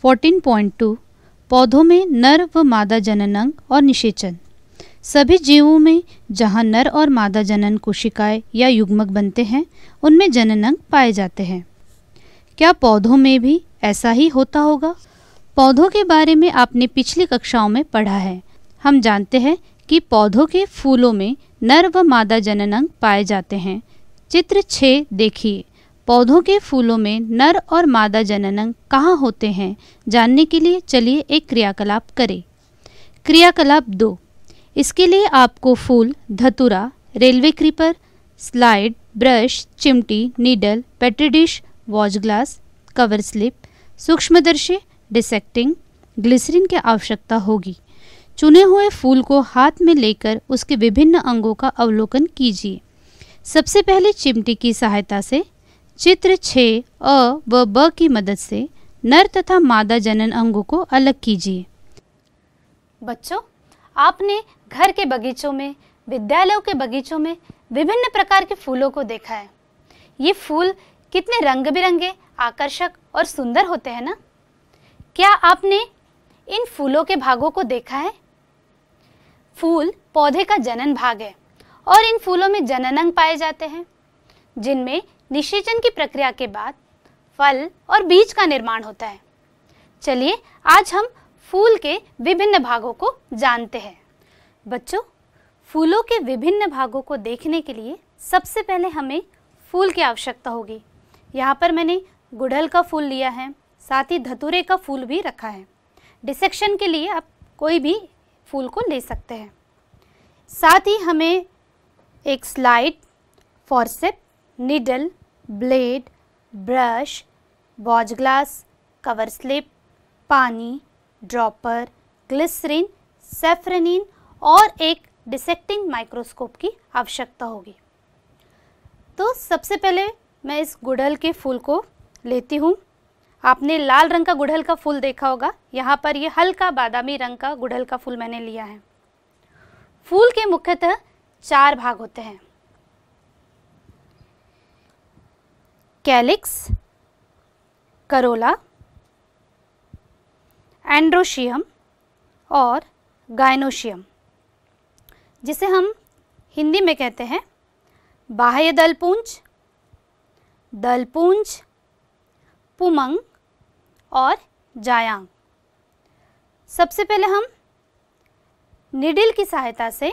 14.2 पौधों में नर व मादा जननांग और निषेचन। सभी जीवों में जहाँ नर और मादा जनन कोशिकाएं या युग्मक बनते हैं उनमें जननांग पाए जाते हैं। क्या पौधों में भी ऐसा ही होता होगा? पौधों के बारे में आपने पिछली कक्षाओं में पढ़ा है। हम जानते हैं कि पौधों के फूलों में नर व मादा जननांग पाए जाते हैं। चित्र 6 देखिए। पौधों के फूलों में नर और मादा जननांग कहाँ होते हैं जानने के लिए चलिए एक क्रियाकलाप करें। क्रियाकलाप 2। इसके लिए आपको फूल, धतूरा, रेलवे क्रीपर, स्लाइड, ब्रश, चिमटी, needle, petri dish, watch glass, cover slip, सूक्ष्मदर्शी, डिसेक्टिंग, ग्लिसरीन की आवश्यकता होगी। चुने हुए फूल को हाथ में लेकर उसके विभिन्न अंगों का अवलोकन कीजिए। सबसे पहले चिमटी की सहायता से चित्र 6 अ व ब की मदद से नर तथा मादा जनन अंगों को अलग कीजिए। बच्चों, आपने घर के बगीचों में, विद्यालयों के बगीचों में विभिन्न प्रकार के फूलों को देखा है। ये फूल कितने रंग बिरंगे, आकर्षक और सुंदर होते हैं ना? क्या आपने इन फूलों के भागों को देखा है? फूल पौधे का जनन भाग है और इन फूलों में जननांग पाए जाते हैं, जिनमें निषेचन की प्रक्रिया के बाद फल और बीज का निर्माण होता है। चलिए आज हम फूल के विभिन्न भागों को जानते हैं। बच्चों, फूलों के विभिन्न भागों को देखने के लिए सबसे पहले हमें फूल की आवश्यकता होगी। यहाँ पर मैंने गुड़हल का फूल लिया है, साथ ही धतूरे का फूल भी रखा है। डिसेक्शन के लिए आप कोई भी फूल को ले सकते हैं। साथ ही हमें एक slide, forceps, needle, blade, brush, watch glass, cover slip, पानी, ड्रॉपर, ग्लिसरीन, सेफ्रेनिन और एक डिसेक्टिंग माइक्रोस्कोप की आवश्यकता होगी। तो सबसे पहले मैं इस गुड़हल के फूल को लेती हूँ। आपने लाल रंग का गुड़हल का फूल देखा होगा। यहाँ पर ये हल्का बादामी रंग का गुड़हल का फूल मैंने लिया है। फूल के मुख्यतः 4 भाग होते हैं: कैलिक्स, करोला, एंड्रोशियम और गायनोशियम, जिसे हम हिंदी में कहते हैं बाह्य दलपुंज, दलपुंज, पुमंग और जायांग। सबसे पहले हम निडिल की सहायता से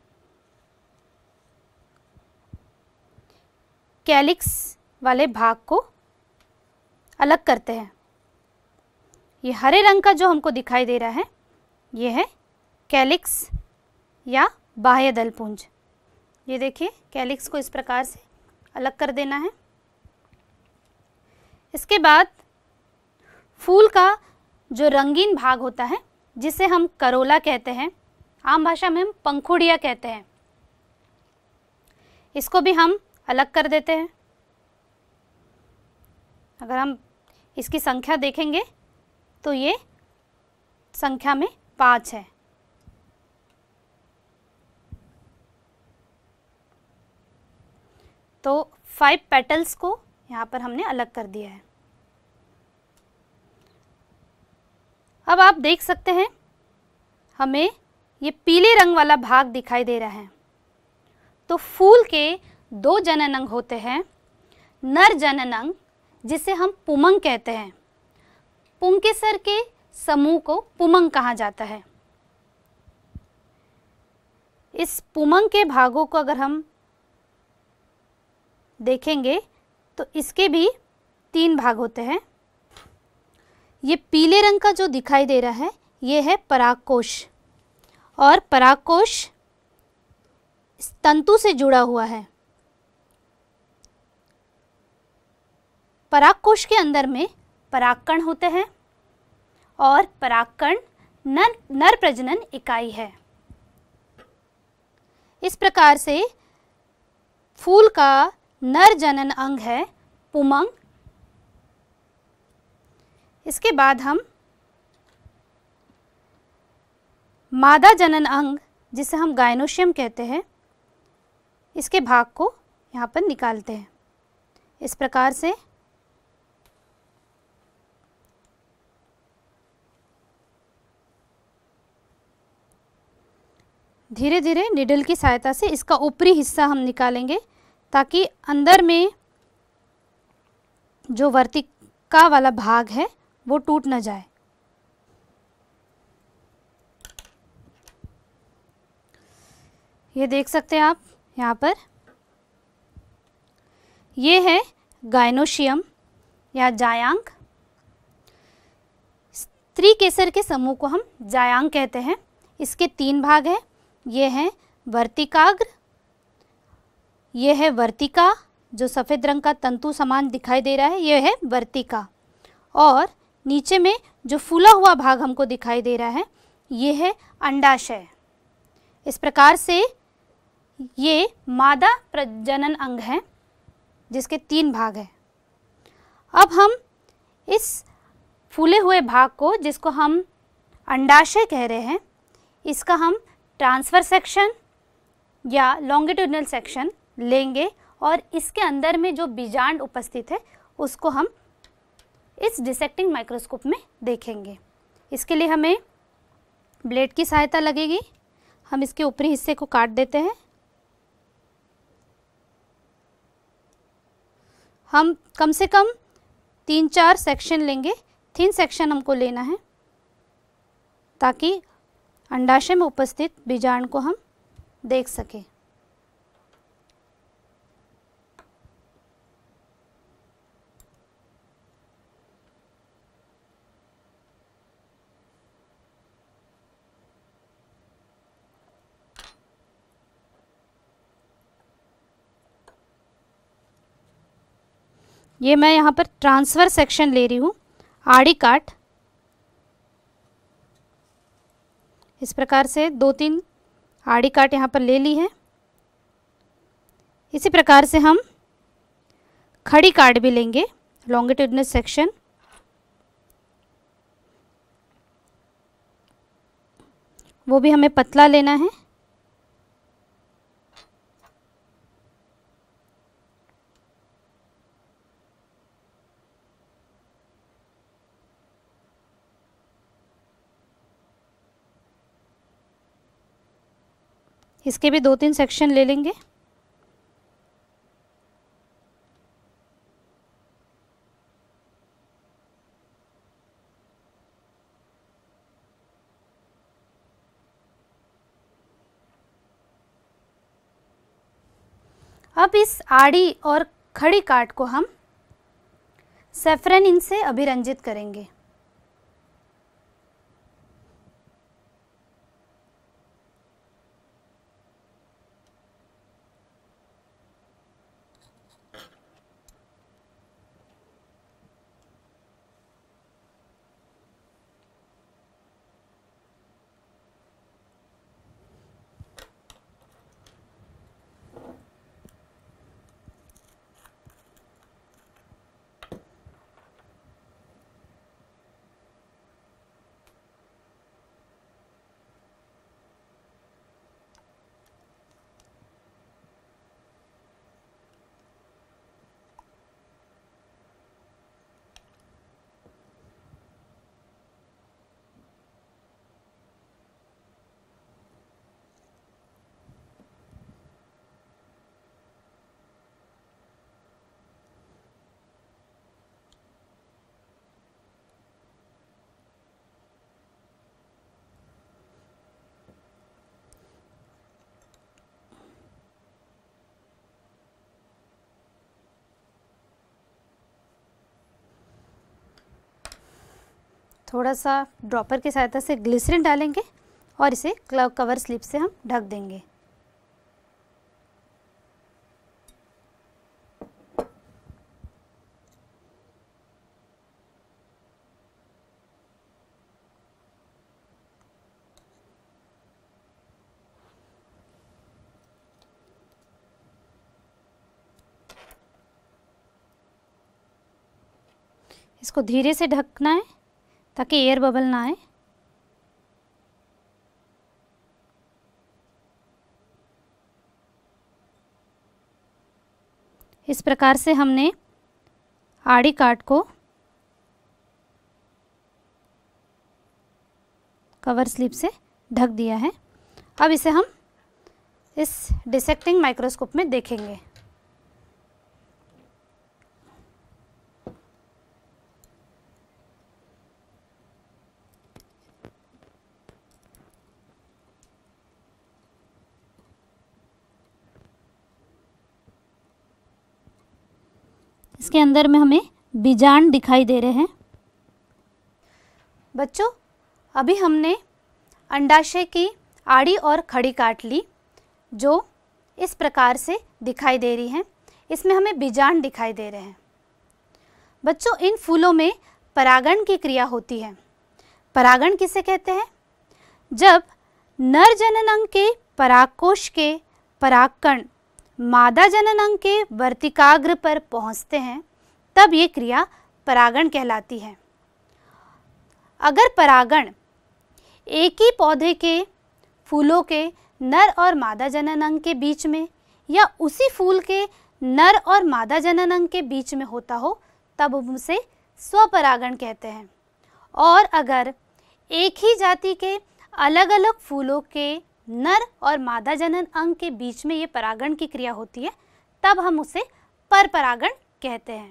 कैलिक्स वाले भाग को अलग करते हैं। ये हरे रंग का जो हमको दिखाई दे रहा है, ये है कैलिक्स या बाह्य दलपुंज। ये देखिए, कैलिक्स को इस प्रकार से अलग कर देना है। इसके बाद फूल का जो रंगीन भाग होता है, जिसे हम करोला कहते हैं, आम भाषा में हम पंखुड़िया कहते हैं, इसको भी हम अलग कर देते हैं। अगर हम इसकी संख्या देखेंगे तो ये संख्या में 5 है। तो 5 पेटल्स को यहाँ पर हमने अलग कर दिया है। अब आप देख सकते हैं, हमें ये पीले रंग वाला भाग दिखाई दे रहा है। तो फूल के 2 जननांग होते हैं। नर जननांग, जिसे हम पुमंग कहते हैं। पुंकेसर के समूह को पुमंग कहा जाता है। इस पुमंग के भागों को अगर हम देखेंगे तो इसके भी 3 भाग होते हैं। ये पीले रंग का जो दिखाई दे रहा है, ये है परागकोश, और परागकोश तंतु से जुड़ा हुआ है। परागकोश के अंदर में परागकण होते हैं और परागकण नर प्रजनन इकाई है। इस प्रकार से फूल का नर जनन अंग है पुमंग। इसके बाद हम मादा जनन अंग, जिसे हम गायनोशियम कहते हैं, इसके भाग को यहाँ पर निकालते हैं। इस प्रकार से धीरे धीरे निडल की सहायता से इसका ऊपरी हिस्सा हम निकालेंगे ताकि अंदर में जो वर्तिका वाला भाग है वो टूट न जाए। ये देख सकते हैं आप यहाँ पर, ये है गायनोशियम या जायांग। स्त्री केसर के समूह को हम जायांग कहते हैं। इसके 3 भाग हैं। ये है वर्तिकाग्र, ये है वर्तिका जो सफ़ेद रंग का तंतु समान दिखाई दे रहा है, ये है वर्तिका, और नीचे में जो फूला हुआ भाग हमको दिखाई दे रहा है ये है अंडाशय। इस प्रकार से ये मादा प्रजनन अंग है जिसके 3 भाग हैं। अब हम इस फूले हुए भाग को, जिसको हम अंडाशय कह रहे हैं, इसका हम ट्रांसफर सेक्शन या लॉन्गिट्यूडनल सेक्शन लेंगे और इसके अंदर में जो बीजांड उपस्थित है उसको हम इस डिसेक्टिंग माइक्रोस्कोप में देखेंगे। इसके लिए हमें ब्लेड की सहायता लगेगी। हम इसके ऊपरी हिस्से को काट देते हैं। हम कम से कम 3-4 सेक्शन लेंगे। थिन सेक्शन हमको लेना है ताकि अंडाशय में उपस्थित बीजांड को हम देख सकें। ये मैं यहाँ पर ट्रांसफर सेक्शन ले रही हूँ, आड़ी काट। इस प्रकार से 2-3 आड़ी काट यहाँ पर ले ली है। इसी प्रकार से हम खड़ी काट भी लेंगे, लॉन्गिट्यूडनल सेक्शन। वो भी हमें पतला लेना है। इसके भी 2-3 सेक्शन ले लेंगे। अब इस आड़ी और खड़ी काट को हम सेफ्रेनिन से अभिरंजित करेंगे। थोड़ा सा ड्रॉपर की सहायता से ग्लिसरीन डालेंगे और इसे कवर स्लिप से हम ढक देंगे। इसको धीरे से ढकना है ताकि एयर बबल ना आए। इस प्रकार से हमने आड़ी काट को कवर स्लिप से ढक दिया है। अब इसे हम इस डिसेक्टिंग माइक्रोस्कोप में देखेंगे। इसके अंदर में हमें बीजांड दिखाई दे रहे हैं। बच्चों, अभी हमने अंडाशय की आड़ी और खड़ी काट ली, जो इस प्रकार से दिखाई दे रही हैं। इसमें हमें बीजांड दिखाई दे रहे हैं। बच्चों, इन फूलों में परागण की क्रिया होती है। परागण किसे कहते हैं? जब नर जनन अंग के परागकोश के परागकण मादा जनन अंग के वर्तिकाग्र पर पहुंचते हैं, तब ये क्रिया परागण कहलाती है। अगर परागण एक ही पौधे के फूलों के नर और मादा जनन अंग के बीच में या उसी फूल के नर और मादा जनन अंग के बीच में होता हो, तब उसे स्वपरागण कहते हैं। और अगर एक ही जाति के अलग अलग फूलों के नर और मादा जनन अंग के बीच में ये परागण की क्रिया होती है, तब हम उसे परपरागण कहते हैं।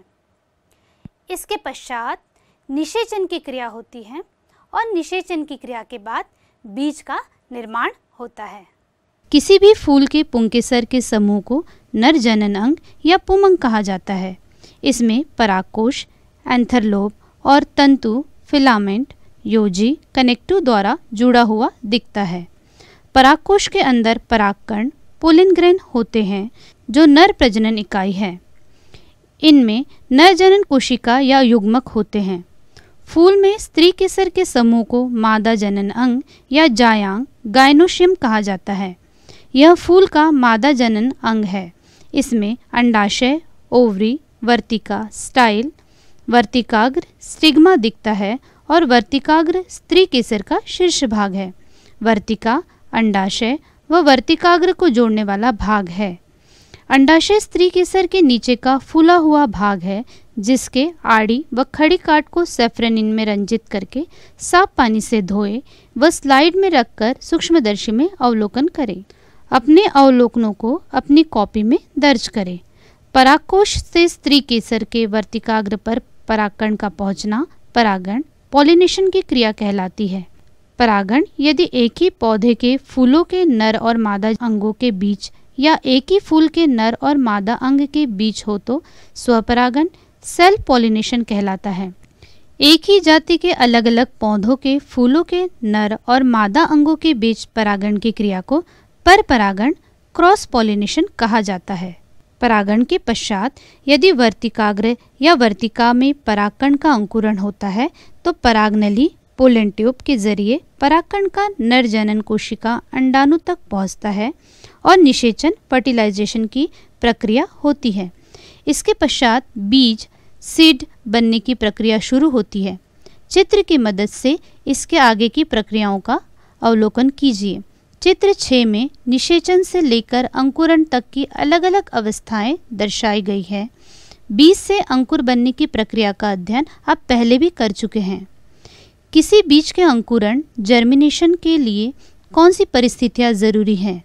इसके पश्चात निषेचन की क्रिया होती है और निषेचन की क्रिया के बाद बीज का निर्माण होता है। किसी भी फूल के पुंकेसर के समूह को नर जनन अंग या पुमंग कहा जाता है। इसमें परागकोश, एंथरलोब और तंतु, फिलामेंट, योजी, कनेक्टिव द्वारा जुड़ा हुआ दिखता है। परागकोश के अंदर परागकण, पोलिन ग्रेन होते हैं, जो नर प्रजनन इकाई है। इनमें नर जनन कोशिका या युग्मक होते हैं। फूल में स्त्री केसर के समूह को मादा जनन अंग या जायांग, गायनोशियम कहा जाता है। यह फूल का मादा जनन अंग है। इसमें अंडाशय, ओवरी, वर्तिका, स्टाइल, वर्तिकाग्र, स्टिग्मा दिखता है और वर्तिकाग्र स्त्री केसर का शीर्ष भाग है। वर्तिका अंडाशय व वर्तिकाग्र को जोड़ने वाला भाग है। अंडाशय स्त्री केसर के नीचे का फूला हुआ भाग है, जिसके आड़ी व खड़ी काट को सेफ्रेनिन में रंजित करके साफ पानी से धोए व स्लाइड में रखकर सूक्ष्मदर्शी में अवलोकन करें। अपने अवलोकनों को अपनी कॉपी में दर्ज करें। परागकोश से स्त्री केसर के वर्तिकाग्र पर परागकण का पहुंचना परागण, पॉलिनेशन की क्रिया कहलाती है। परागण यदि एक ही पौधे के फूलों के नर और मादा अंगों के बीच या एक ही फूल के नर और मादा अंग के बीच हो तो स्वपरागण, सेल्फ पॉलिनेशन कहलाता है। एक ही जाति के अलग अलग पौधों के फूलों के नर और मादा अंगों के बीच परागण की क्रिया को परपरागण, क्रॉस पॉलिनेशन कहा जाता है। परागण के पश्चात यदि वर्तिकाग्र या वर्तिका में परागकण का अंकुरण होता है तो परागनली, पोलन ट्यूब के जरिए परागकण का नर जनन कोशिका अंडाणु तक पहुंचता है और निषेचन, फर्टिलाइजेशन की प्रक्रिया होती है। इसके पश्चात बीज, सीड बनने की प्रक्रिया शुरू होती है। चित्र की मदद से इसके आगे की प्रक्रियाओं का अवलोकन कीजिए। चित्र 6 में निषेचन से लेकर अंकुरण तक की अलग अलग अवस्थाएं दर्शाई गई है। बीज से अंकुर बनने की प्रक्रिया का अध्ययन आप पहले भी कर चुके हैं। किसी बीज के अंकुरण, जर्मिनेशन के लिए कौन सी परिस्थितियां जरूरी हैं?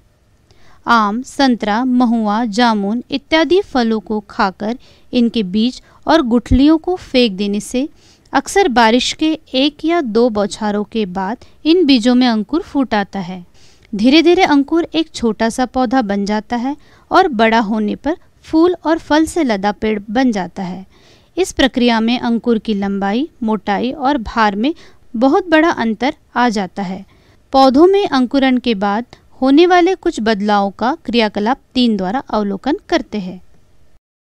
आम, संतरा, महुआ, जामुन इत्यादि फलों को खाकर इनके बीज और गुठलियों को फेंक देने से अक्सर बारिश के 1 या 2 बौछारों के बाद इन बीजों में अंकुर फूट आता है। धीरे धीरे अंकुर एक छोटा सा पौधा बन जाता है और बड़ा होने पर फूल और फल से लदा पेड़ बन जाता है। इस प्रक्रिया में अंकुर की लंबाई, मोटाई और भार में बहुत बड़ा अंतर आ जाता है। पौधों में अंकुरण के बाद होने वाले कुछ बदलावों का क्रियाकलाप 3 द्वारा अवलोकन करते हैं।